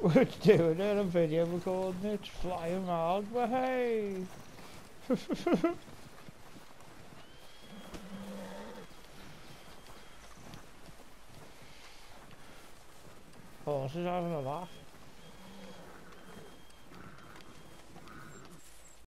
We're doing it, a video recording it, flying around, but hey! Horses having a laugh.